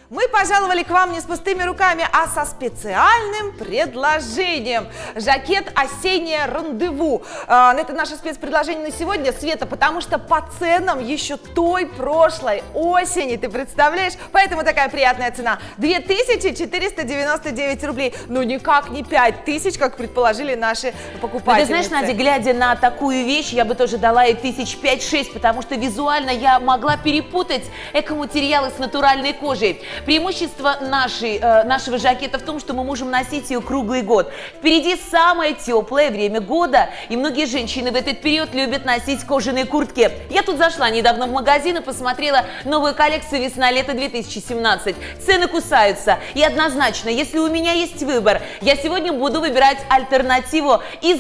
Мы пожаловали к вам не с пустыми руками, а со специальным предложением. Жакет «Осеннее рандеву». Это наше спецпредложение на сегодня, Света, потому что по ценам еще той прошлой осени, ты представляешь? Поэтому такая приятная цена. 2499 рублей. Ну никак не 5000, как предположили наши покупатели. Ты знаешь, Надя, глядя на такую вещь, я бы тоже дала ей 5 6 потому что визуально я могла перепутать экоматериалы с натуральной кожей. Преимущество нашего жакета в том, что мы можем носить ее круглый год. Впереди самое теплое время года, и многие женщины в этот период любят носить кожаные куртки. Я тут зашла недавно в магазин и посмотрела новую коллекцию весна-лето 2017. Цены кусаются, и однозначно, если у меня есть выбор, я сегодня буду выбирать альтернативу из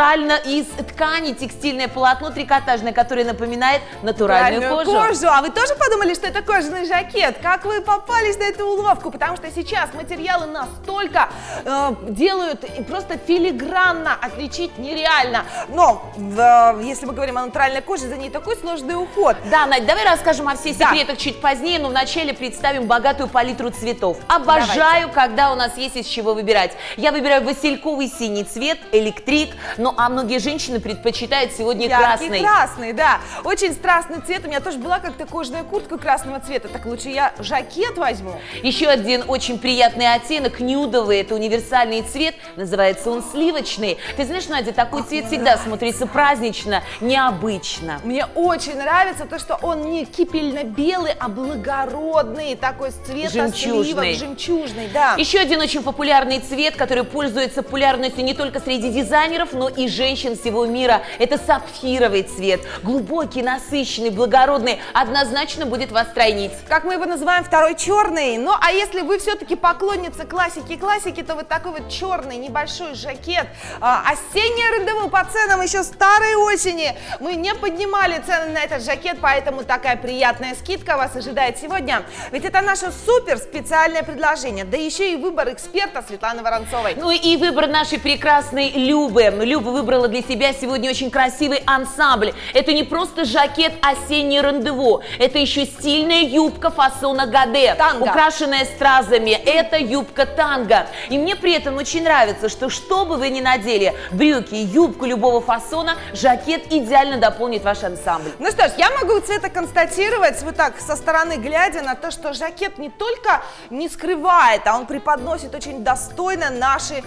ткани, текстильное полотно трикотажное, которое напоминает натуральную кожу. А вы тоже подумали, что это кожаный жакет? Как вы попались на эту уловку? Потому что сейчас материалы настолько делают просто филигранно, отличить нереально. Но если мы говорим о натуральной коже, за ней такой сложный уход. Да, Надь, давай расскажем о всех секретах чуть позднее, но вначале представим богатую палитру цветов. Обожаю, когда у нас есть из чего выбирать. Я выбираю васильковый синий цвет, электрик, ну а многие женщины предпочитают сегодня красный. Красный, да. Очень страстный цвет. У меня тоже была как-то кожаная куртка красного цвета. Так лучше я жакет возьму. Еще один очень приятный оттенок, нюдовый, это универсальный цвет, называется он сливочный. Ты знаешь, Надя, такой цвет всегда смотрится празднично, необычно. Мне очень нравится то, что он не кипельно-белый, а благородный, такой цвет жемчужный. Жемчужный, да. Еще один очень популярный цвет, который пользуется популярностью не только среди дизайнеров, но и женщин всего мира. Это сапфировый цвет, глубокий, насыщенный, благородный, однозначно будет вас тройнить. Как мы его называем, второй черный. Ну, а если вы все-таки поклонница классики, то вот такой вот черный небольшой жакет. Осеннее рандеву по ценам еще старой осени. Мы не поднимали цены на этот жакет, поэтому такая приятная скидка вас ожидает сегодня. Ведь это наше супер специальное предложение, да еще и выбор эксперта Светланы Воронцовой. Ну и выбор нашей прекрасной Любы. Люба выбрала для себя сегодня очень красивый ансамбль. Это не просто жакет «Осеннее рандеву», это еще стильная юбка фасона гаде, украшенная стразами. Это юбка танго. И мне при этом очень нравится, что бы вы ни надели, брюки, юбку любого фасона, жакет идеально дополнит ваш ансамбль. Ну что ж, я могу, Света, констатировать вот так со стороны глядя на то, что жакет не только не скрывает, а он преподносит очень достойно наши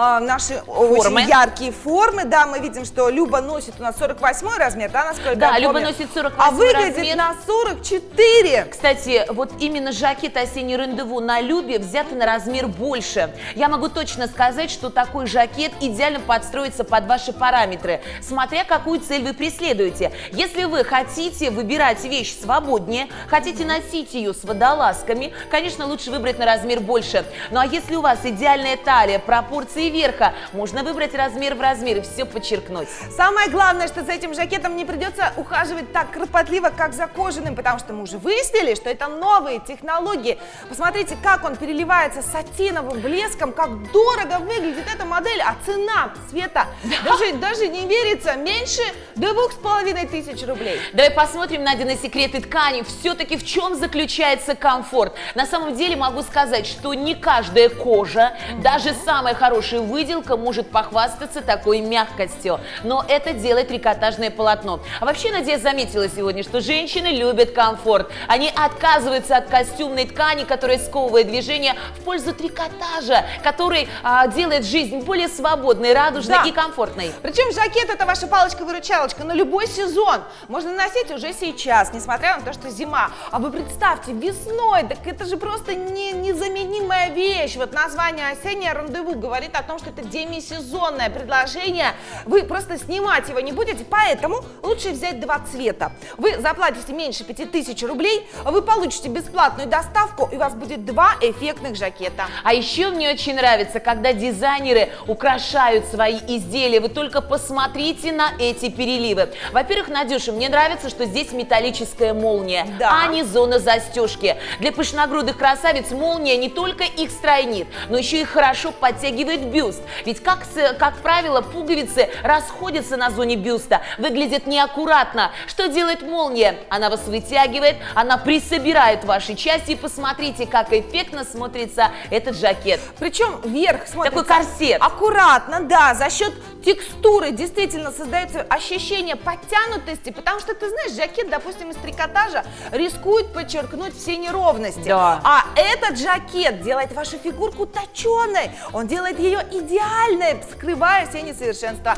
очень яркие формы. Да, мы видим, что Люба носит у нас 48 размер, да, насколько да, я Люба помню. носит 48 а выглядит размер. на 44. Кстати, вот именно жакет «Осенний рандеву» на Любе взято на размер больше. Я могу точно сказать, что такой жакет идеально подстроится под ваши параметры, смотря какую цель вы преследуете. Если вы хотите выбирать вещь свободнее, хотите носить ее с водолазками, конечно, лучше выбрать на размер больше. Ну а если у вас идеальная талия, пропорции верха, можно выбрать размер в размер и все подчеркнуть. Самое главное, что за этим жакетом не придется ухаживать так кропотливо, как за кожаным, потому что мы уже выяснили, что это новые технологии. Посмотрите, как он переливается сатиновым блеском, как дорого выглядит эта модель, а цена, Света, даже не верится, меньше 2500 рублей. Давай посмотрим, Надя, на секреты ткани. Все-таки в чем заключается комфорт? На самом деле могу сказать, что не каждая кожа, даже самая хорошая выделка может похвастаться такой мягкостью, но это делает трикотажное полотно. А вообще, Надя, я заметила сегодня, что женщины любят комфорт. Они отказываются от костюмной ткани, которая сковывает движение, в пользу трикотажа, который делает жизнь более свободной, радужной и комфортной. Причем жакет — это ваша палочка-выручалочка на любой сезон. Можно носить уже сейчас, несмотря на то, что зима. А вы представьте, весной, так это же просто незаменимая вещь. Вот название «Осеннее рандеву» говорит о том, что это демисезонное предложение. Вы просто снимать его не будете, поэтому лучше взять два цвета. Вы заплатите меньше 5000 рублей, вы получите бесплатную доставку, и у вас будет два эффектных жакета. А еще мне очень нравится, когда дизайнеры украшают свои изделия. Вы только посмотрите на эти переливы. Во-первых, Надюша, мне нравится, что здесь металлическая молния, а не зона застежки. Для пышногрудых красавиц молния не только их стройнит, но еще и хорошо подтягивает бюст. Ведь, как правило, пуговицы расходятся на зоне бюста, выглядят неаккуратно. Что делает молния? Она вас вытягивает, она присобирает ваши части и посмотрите, как эффектно смотрится этот жакет. Причем верх смотрится Такой корсет. аккуратно, да, за счет текстуры действительно создается ощущение подтянутости, потому что, ты знаешь, жакет, допустим, из трикотажа рискует подчеркнуть все неровности. Да. А этот жакет делает вашу фигурку точеной, он делает ее идеальной, скрывая все несовершенства.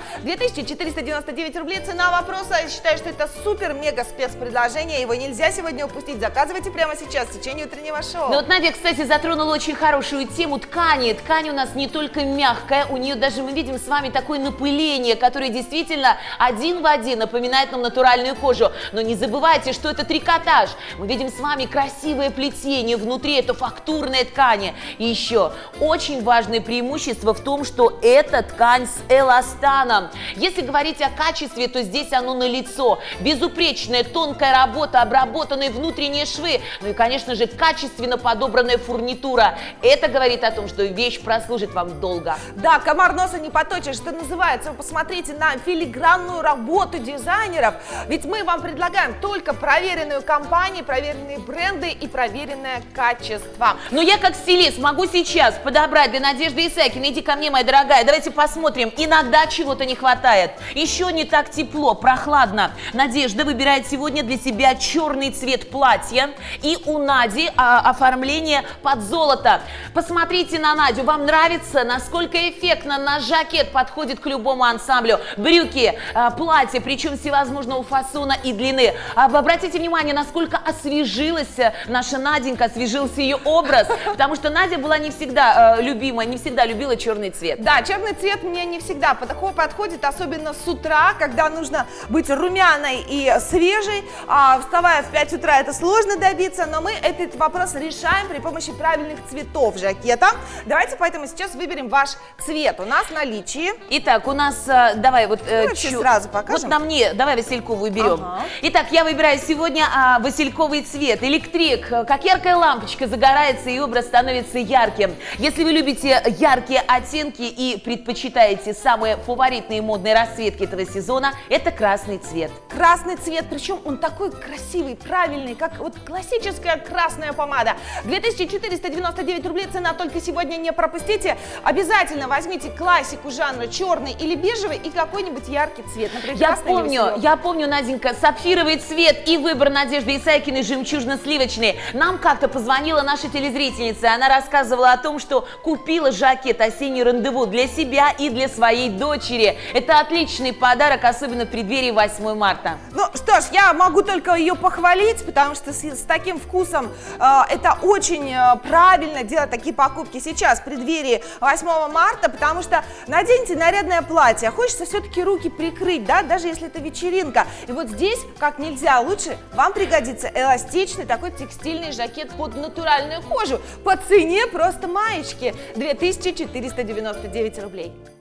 2499 рублей цена вопроса. Я считаю, что это супер-мега спецпредложение, его нельзя сегодня упустить. Заказывайте прямо сейчас, в течение утреннего шоу. Ну вот Надя, кстати, затронула очень хорошую тему ткани. Ткань у нас не только мягкая, у нее даже мы видим с вами такое напыление, которое действительно один в один напоминает нам натуральную кожу. Но не забывайте, что это трикотаж. Мы видим с вами красивое плетение, внутри это фактурные ткани. И еще очень важное преимущество в том, что это ткань с эластаном. Если говорить о качестве, то здесь оно налицо. Безупречная тонкая работа, обработанные внутренние швы, ну и, конечно же, качественно подобранная фурнитура. Это говорит о том, что вещь прослужит вам долго. Да, комар носа не поточишь, что называется. Вы посмотрите на филигранную работу дизайнеров. Ведь мы вам предлагаем только проверенную компанию, проверенные бренды и проверенное качество. Но я как стилист могу сейчас подобрать для Надежды Исайкиной. Иди ко мне, моя дорогая, давайте посмотрим. Иногда чего-то не хватает. Еще не так тепло, прохладно. Надежда выбирает сегодня для себя черный цвет платья. И у Нади оформление под золото. Посмотрите на Надю. Вам нравится, насколько эффектно наш жакет подходит к любому ансамблю? Брюки, платье, причем всевозможного фасона и длины. Обратите внимание, насколько освежилась наша Наденька, освежился ее образ. Потому что Надя была не всегда любима, не всегда любила черный цвет. Да, черный цвет мне не всегда подходит, особенно с утра, когда нужно быть румяной и свежей. Вставая в 5 утра, это сложно добиться, но мы этот вопрос решаем при помощи правильных цветов жакета. Давайте поэтому сейчас выберем ваш цвет. У нас в наличии. Итак, у нас, давай вот... сразу покажем. Вот на мне, давай васильковую берем. Ага. Итак, я выбираю сегодня васильковый цвет. Электрик, как яркая лампочка, загорается и образ становится ярким. Если вы любите яркие оттенки и предпочитаете самые фаворитные модные расцветки этого сезона, это красный цвет. Красный цвет, причем он такой красивый, правильный, как вот классическая красная помада. 2499 рублей цена, только сегодня не пропустите. Обязательно возьмите классику жанра черный или бежевый и какой-нибудь яркий цвет. Например, я помню, Наденька, сапфировый цвет и выбор Надежды Исайкиной жемчужно-сливочный. Нам как-то позвонила наша телезрительница, она рассказывала о том, что купила жакет «Осенний рандеву» для себя и для своей дочери. Это отличный подарок, особенно в преддверии 8 марта. Ну что ж, я могу только ее похвалить, потому что с таким вкусом это очень правильно делать такие покупки сейчас, в преддверии 8 марта, потому что наденьте нарядное платье, хочется все-таки руки прикрыть, да, даже если это вечеринка. И вот здесь, как нельзя лучше, вам пригодится эластичный такой текстильный жакет под натуральную кожу по цене просто маечки 2499 рублей.